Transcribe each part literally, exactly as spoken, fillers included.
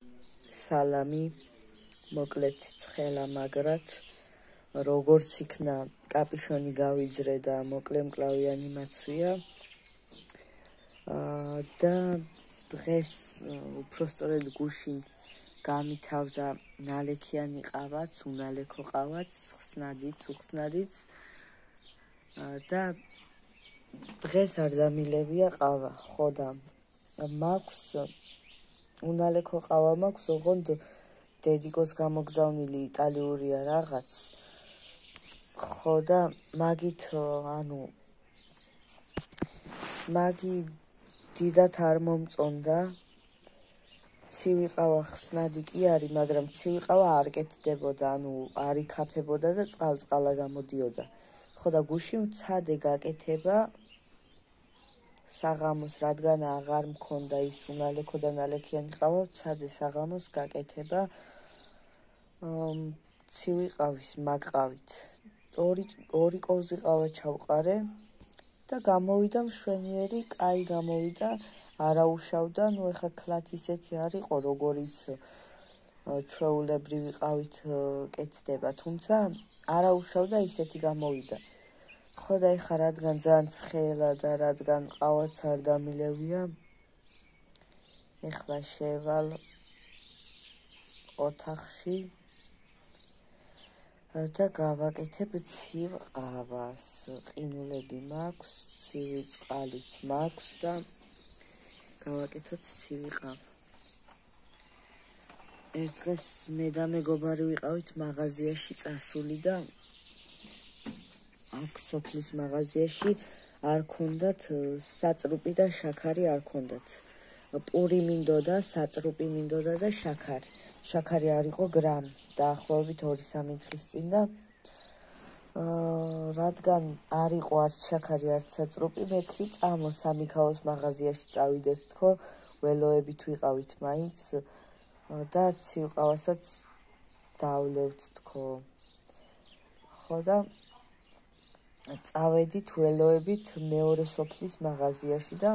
სალამი, მოკლედ ცხელა მაგრად, როგორც იქნა კაპიშონი გავიძრე და მოკლე მკლავი ანიმაცია და დღეს უпростоრედ გუშინ გამითავდა ნალექიანი ყავაც, უნალექო ყავაც, ხსნადიც, უხსნადიც და დღეს არ დამილებია ყავა, ხო და მაქვს უნალექო ყავა მაქვს, ოღონდ დედიკოს გამოგზავნილი იტალიურია რაღაც. ხო და მაგით, ანუ მაგი დიდად არ მომწონდა. ცივი ყავა ხსნადი კი არის, მაგრამ ცივი ყავა არ კეთდებოდა, ანუ არ იქაფებოდა და წყალ-წყალა გამოდიოდა. ხო და გუშინ ვცადე გაკეთება საღამოს, რადგან აღარ მქონდა ის უნალექო და ნალექიანი ყავა, ვცადე საღამოს გაკეთება ცივი ყავის, მაგ ყავით. ორი ორი კოვზი ყავა ჩავყარე და გამოვიდა მშვენიერი, კაი გამოვიდა, არაუშავდა, ნუ ეხლა ქლათ ისეთი არ იყო, როგორიც ჩვეულებრივი ყავით კეთდება, თუმცა არაუშავდა, ისეთი გამოვიდა. ხო და ეხლა რადგან ძალიან ცხელა და რადგან ყავაც არ დამილევია, ეხლა შევალ ოთახში და გავაკეთებ ცივ ყავას. ყინულები მაქვს, ცივი წყალიც მაქვს და გავაკეთოთ ცივი ყავა. ერთ დღეს მე და მეგობარი ვიყავით მაღაზიაში წასული და აქ სოფლის მაღაზიაში არ ქონდათ საწრუპი და შაქარი არ ქონდათ. პური მინდოდა, საწრუპი მინდოდა და შაქარი. შაქარი არ იყო გრამი, დაახლოებით ორი სამი დღის წინ და რადგან არ იყო არც შაქარი, არც საწრუპი, მეთქი წამო სამიქაოს მაღაზიაში წავიდეთ თქო, ველოებით ვიყავით მაინც და ცივ ყავასაც დავლევთ თქო. ხო და წავედით ველოებით მეორე სოფლის მაღაზიაში და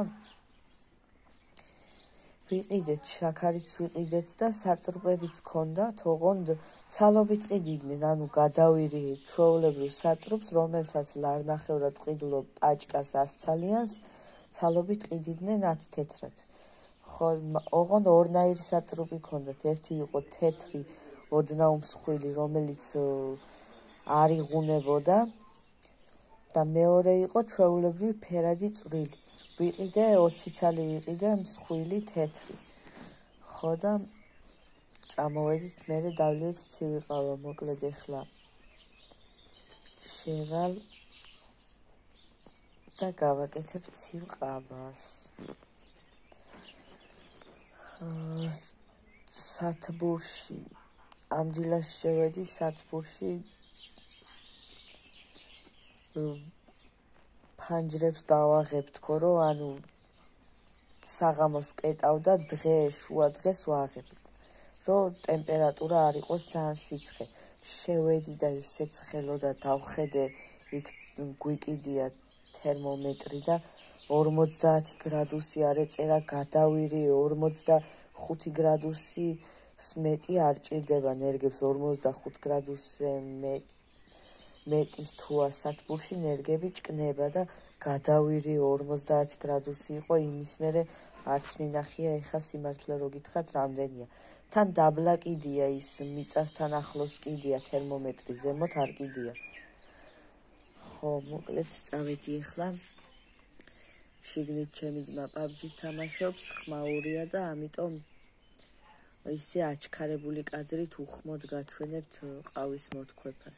ვიყიდეთ, შაქარიც ვიყიდეთ და საწრუპებიც ქონდათ, ოღონდ ცალობით ყიდიდნენ, ანუ გადავირი ჩვეულებრივ საწრუპს, რომელსაც ლარნახევრად ვყიდულობ პაჭკას ას ცალიანს, ცალობით ყიდიდნენ ათ თეთრად. ხო, ოღონდ ორნაირი საწრუპი ქონდათ, ერთი იყო თეთრი, ოდნავ მსხვილი, რომელიც არ იღუნებოდა და მეორე იყო ჩვეულებრივი ფერადი წვრილი. ვიყიდე, ოცი ცალი ვიყიდე, მსხვილი, თეთრი. ხო და წამოვედით, მერე დავლიეთ ცივი ყავა, მოკლედ ეხლა შევალ და გავაკეთებ ცივ ყავას. სათბურში, ამ დილას შევედი სათბურში, ფანჯრებს დავაღებ თქო, რომ ანუ საღამოს ვკეტავ და დღე, შუა დღეს ვაღებ, რომ ტემპერატურა არ იყოს ძალიან სიცხე. შევედი და ისე ცხელოდა, დავხედე, იქ გვიკიდია თერმომეტრი და ორმოცდაათი გრადუსი არ ეწერა, გადავირი ორმოცდახუთი გრადუსის მეტი არ ჭირდება ნერგებს, ორმოცდახუთ გრადუსზე მეტი. მეტის თუა სათბურში ნერგები ჭკნება და გადავირი ორმოცდაათი გრადუსი იყო, იმის მერე არც მინახია, ეხა სიმართლე რო გითხრათ რამდენია. თან დაბლა კიდია ის, მიწასთან ახლოს კიდია თერმომეტრი, ზემოთ არ კიდია. ხო, მოკლედ წავედი ეხლა. შიგნით ჩემი ძმა პაბჯის თამაშობს, ხმაურია და ამიტომ ისე აჩქარებული კადრით უხმოდ გაჩვენებთ ყავის მოთქვეფას.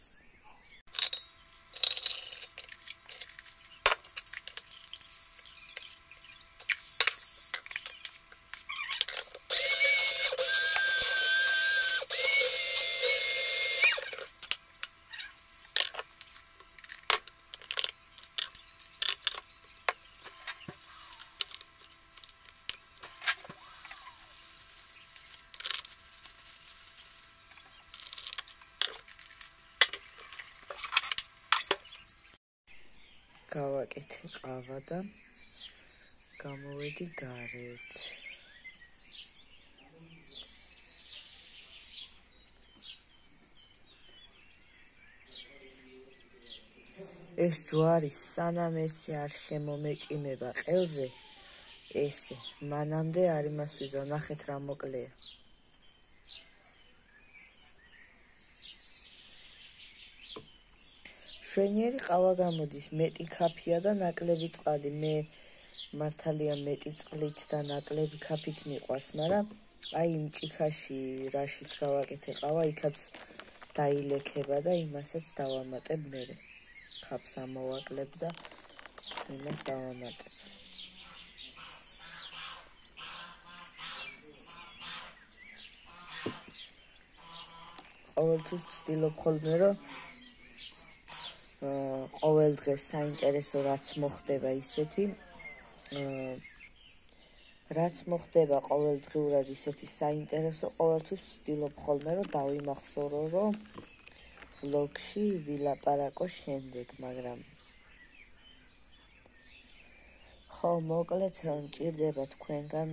გავაკეთე ყავა და გამოვედი გარეთ. ეს ჯვარი სანამ ესე არ შემომეჭიმება ყელზე, ესე მანამდე არ იმას ვიზო, ნახეთ რა მოკლეა. მშვენიერი ყავა გამოდის, მეტი ქაფია და ნაკლები წყალი. მე მართალია მეტი წყლით და ნაკლები ქაფით მიყვარს, მაგრამ აი იმ ჭიქაში რაშიც გავაკეთე ყავა, იქაც დაილექება და იმასაც დავამატებ მერე. ქაფს ამოვაკლებ და იმას დავამატებ. ყოველთვის ვცდილობ ხოლმე, რომ ყოველ დღეს საინტერესო რაც მოხდება ისეთი, რაც მოხდება ყოველდღიურად ისეთი საინტერესო, ყოველთვის ვცდილობ ხოლმე, რომ დავიმახსოვრო, რომ ვლოგში ვილაპარაკო შემდეგ, მაგრამ ხო, მოკლედ მჭირდება თქვენგან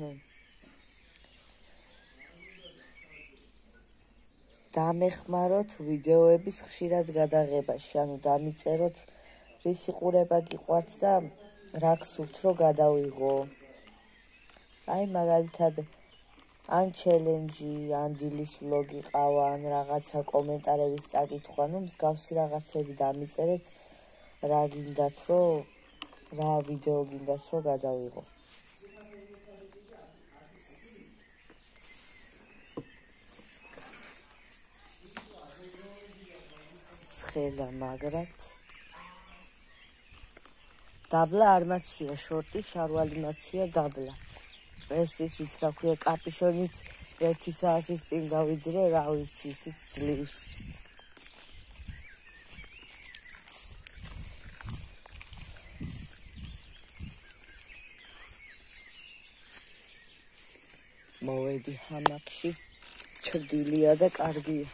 დამეხმაროთ ვიდეოების ხშირად გადაღებაში, ანუ დამიწეროთ რის იყურება გიყვართ და რა გსურთ რომ გადავიღო. აი მაგალითად ან ჩელენჯი, ან დილის ვლოგი ყავა, ან რაღაცა კომენტარების წაკითხვა, ნუ მსგავსი რაღაცები დამიწერეთ, რა გინდათ რომ რა ვიდეო გინდათ რომ გადავიღო. ხედა მაგრად დაბლა არ მაცია შორტი, შარვალი მაცია დაბლა. ეს ისიც რა ქვია, კაპიშონიც ერთი საათის წინ გავიძრე, რა ვიცი, ისიც ძლივს. მოვედი ჰამაკში, ჩრდილია და კარგია.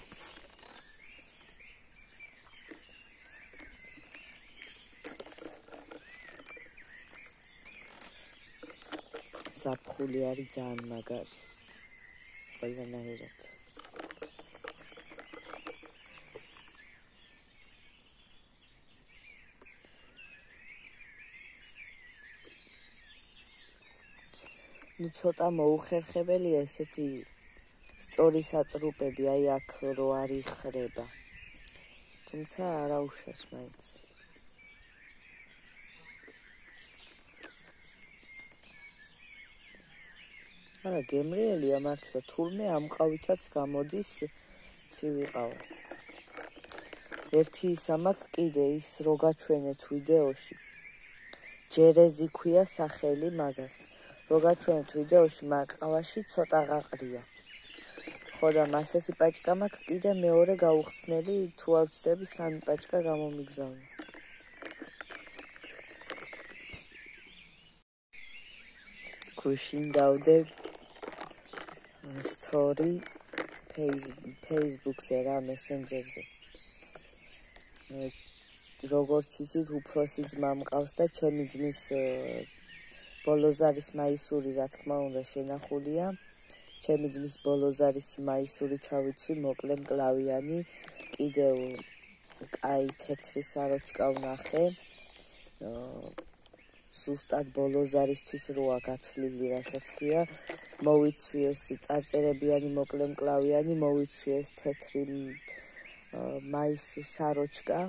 ზაფხული არის ძალიან მაგარი. ყველანაირად. ნუ ცოტა მოუხერხებელია ესეთი სწორი საწრუპები, აი აქ რო არ იხრება. თუმცა არა უშავს მაინც. არა, გემრიელია მართლა, თურმე ამ ყავითაც გამოდის ცივი ყავა. ერთი ის ამაქვს კიდე ის რო გაჩვენეთ ვიდეოში. ჯერეზი ქვია სახელი მაგას. რო გაჩვენეთ ვიდეოში, მაგ ყავაში ცოტა გაყრია. ხო და ასეთი პაჭკა მაქვს კიდე მეორე გაუხსნელი, თუ არ ვცდები სამი პაჭკა გამომიგზავნა. გუშინ დავდე story Facebook-ზე რა messenger-ზე. როგორც იცით, უფროსი ძმა მყავს და ჩემი ძმის ბოლოზარის მაისური, რა თქმა უნდა, შენახულია. ჩემი ძმის ბოლოზარის მაისური ჩავიცვი, მოკლე მკლავიანი, კიდევ კაი თეთრი საროჩკა ვნახე. ზუსტად ბოლოზარისთვის როა გათვლილი, რასაც ქვია. მოვიცვი ეს წარწერებიანი მოკლე მკლავიანი, მოვიცვი ეს თეთრი მაისი საროჩკა.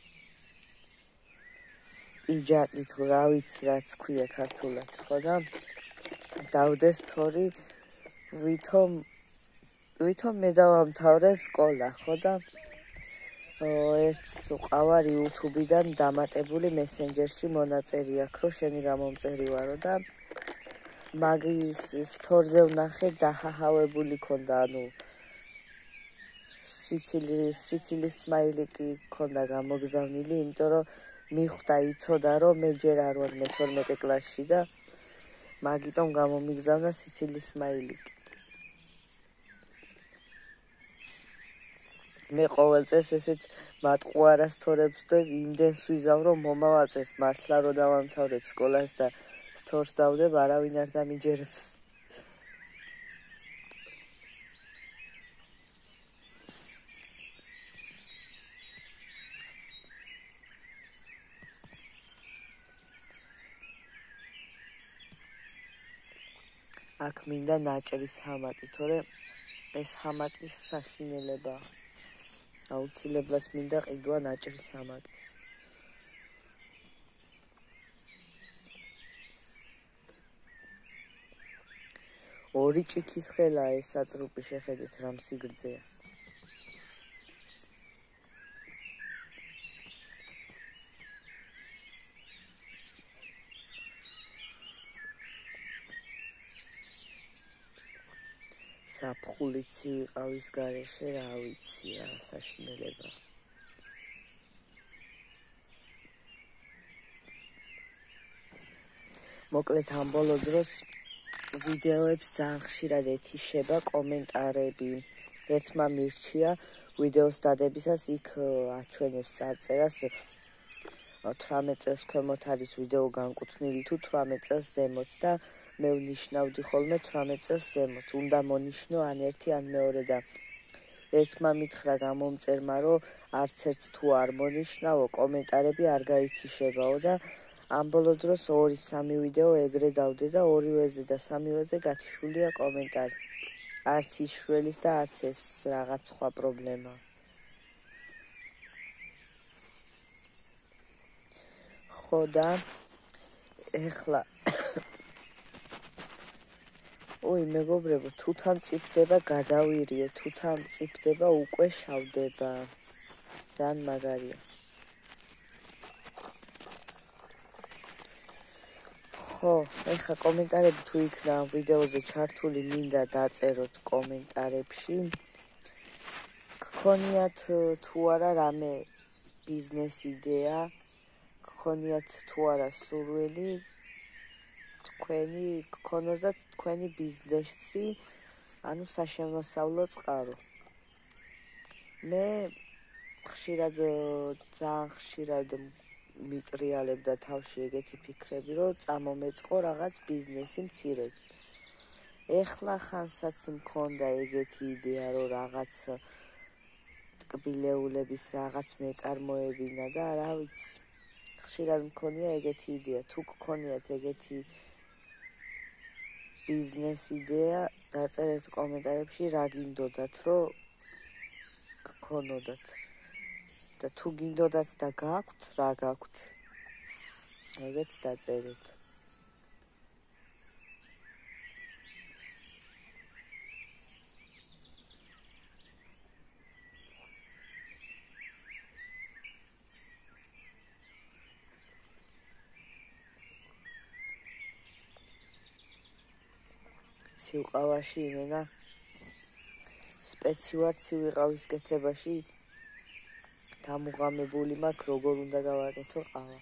პიჯაკი თუ რა ვიცი რაც ქვია ქართულად, ხო და დავდე story, ვითომ ვითომ მე დავამთავრე სკოლა, ხო და ერთს უყავარ YouTube-დან დამატებული messenger-ში მონაწერი აქვს, რომ შენი გამომწერი ვარო და მაგის story-ზე ვნახე დაჰაჰავებული ქონდა, ანუ სიცილის სიცილის სმაილი კი ქონდა გამოგზავნილი, იმიტომ რომ მიხვდა იცოდა რომ მე ჯერ არ ვარ მეთორმეტე კლასში და მაგიტომ გამომიგზავნა სიცილის სმაილი. მე ყოველ წელს ესეც მატყუარას თორებს და იმდენს ვიზავ რომ მომავაწეს მართლა რომ დავამთავრებ სკოლას და სტორს დავდებ, არავინ არ დამიჯერებს. აქ მინდა ნაჭრის ჰამატი, თორემ ეს ჰამატის საშინელება. აუცილებლად მინდა ყიდვა ნაჭრის ჰამატის. ორი ჭიქის ხელა ეს საწრუპი, შეხედეთ რამ სიგრძეა. საფხულიცი ვიყავის გარეშე, რა ვიცი რა საშინელება. მოკლედ ამ ბოლო დროს ვიდეოებს ძალიან ხშირად ეთიშება კომენტარები. ერთმა მირჩია ვიდეოს დადებისას იქ აჩვენებს წარწერას თვრამეტ წელს ქვემოთ არის ვიდეო განკუთვნილი თუ თვრამეტ წელს ზემოთ და მე ვნიშნავდი ხოლმე თვრამეტ წელს ზემოთ. უნდა მონიშნო ან ერთი ან მეორე და ერთმა მითხრა გამომწერმა, რომ არც ერთ თუ არ მონიშნავო, კომენტარები არ გაითიშებაო და ამ ბოლო დროს ორი სამი ვიდეო ეგრე დავდე და ორივეზე და სამივეზე გათიშულია კომენტარი. არც ის შველის და არც ეს რაღაც სხვა პრობლემა. ხო და ეხლა ой, მეგობრებო, თუ თან წიფდება გადავირიე, თუ თან წიფდება უკვე შავდება. ძალიან მაგარია. ხო, ეხლა კომენტარები თუ იქნა ვიდეოზე ჩართული, მინდა დაწეროთ კომენტარებში. გქონიათ თუ არა რამე ბიზნეს იდეა, გქონიათ თუ არა სურვილი თქვენი გქონოდათ თქვენი ბიზნესი, ანუ საშემოსავლო წყარო. მე ხშირად ძალიან ხშირად მიტრიალებდა თავში ეგეთი ფიქრები, რომ წამომეწყო რაღაც ბიზნესი მცირედ. ეხლა ხანსაც მქონდა ეგეთი იდეა, რომ რაღაც ტკბილეულების რაღაც მეწარმოებინა და რა ვიცი. ხშირად მქონია ეგეთი იდეა, თუ გქონიათ ეგეთი ბიზნეს იდეა, დაწერეთ კომენტარებში რა გინდოდათ, რომ გქონოდათ. და თუ გინდოდათ და გაქვთ, რა გაქვთ. ეგეც დაწერეთ. ცივყავაში იმენა სპეციალურად ცივიყავის კეთებაში დამუღამებული მაქვს, როგორ უნდა გავაკეთო ყავა.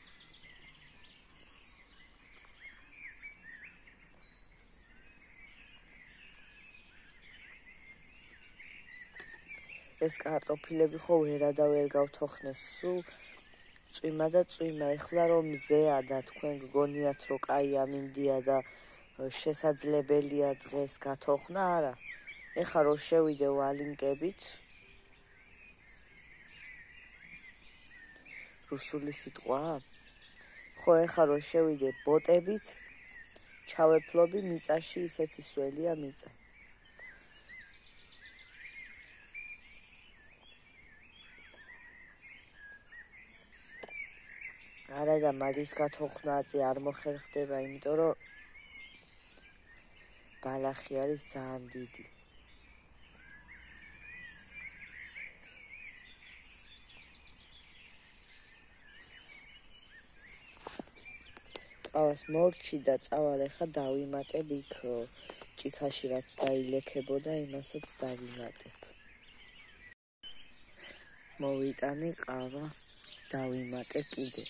ეს კარტოფილები ხო ვერა და ვერ გავთოხნეს, სულ წვიმა და წვიმა. ეხლა რომ მზეა და თქვენ გგონიათ, რომ კაი ამინდია და შესაძლებელია დღეს გათოხნა, არა. ეხლა რომ შევიდე ვალინკებით, რუსული სიტყვაა? ხო, ეხლა რომ შევიდე ბოტებით, ჩავეფლობი მიწაში, ისეთი სველია მიწა. არა და მაგის გათოხნაზე არ მოხერხდება, იმიტომ რომ ბალახი არის ძალიან დიდი. ყავას მორჩი და წავალ ეხლა დავიმატებ იქ ჭიქაში რაც დაილექებოდა, იმასაც დავიმატებ. მოვიტანე ყავა, დავიმატე კიდე.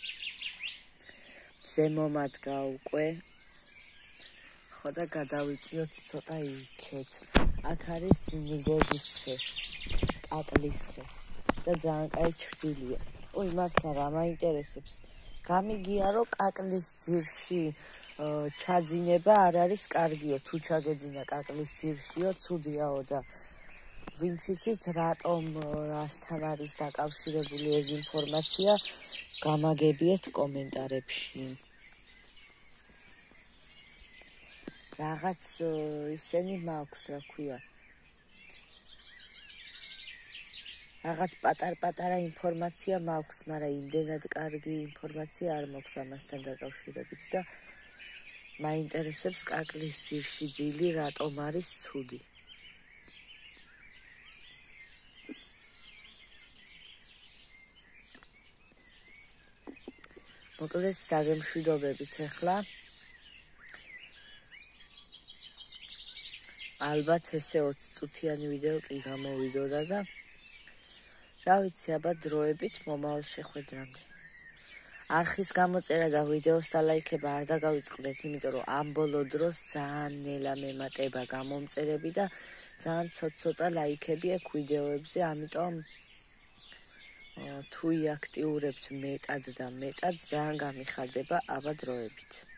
ზემომადგა უკვე. ხო და გადავიწიოთ ცოტა იქეთ. აქ არის ნიგოზის ხე, კაკლის ხე და ძალიან კაი ჩრდილია. ой, მართლა რა მაინტერესებს. გამიგია, რომ კაკლის ძირში ჩაძინება არ არის კარგიო, თუ ჩაგეძინა კაკლის ძირშიო, ცუდიაო და ვინც იცით რატომ რასთან არის დაკავშირებული ეს ინფორმაცია, გამაგებიეთ კომენტარებში. რაღაც ისენი მაქვს, რა ქვია. რაღაც პატარ-პატარა ინფორმაცია მაქვს, მაგრამ იმდენად კარგი ინფორმაცია არ მაქვს ამასთან დაკავშირებით და მაინტერესებს კაკლის ძირში ძილი რატომ არის ცუდი. მოკლედ დაგემშვიდობებით ახლა. ალბათ ესე ოცი წუთიანი ვიდეო კი გამოვიდოდა და რა ვიცი, აბა დროებით მომავალ შეხვედრამდე. არხის გამოწერა და ვიდეოს დალაიქება არ დაგავიწყდეთ, იმიტომ რომ ამ ბოლო დროს ძალიან ნელა მემატება გამომწერები და ძალიან ცოტ-ცოტა ლაიქები აქვს ვიდეოებზე, ამიტომ თუ იაქტიურებთ მეტად და მეტად ძალიან გამიხარდება, აბა დროებით.